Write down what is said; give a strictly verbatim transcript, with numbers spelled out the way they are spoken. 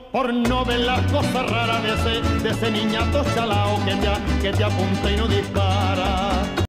por no ver las cosas raras de ese, de ese niñato chalao que te, que te apunta y no dispara.